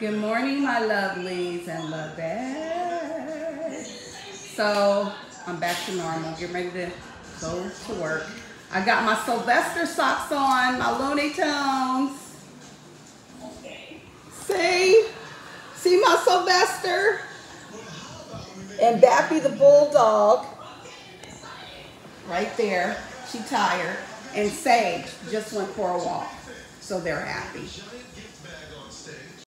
Good morning, my lovelies and lovettes. So I'm back to normal, getting ready to go to work. I got my Sylvester socks on, my Looney Tunes. See my Sylvester? And Bappy the Bulldog, right there. She tired. And Sage just went for a walk, so they're happy.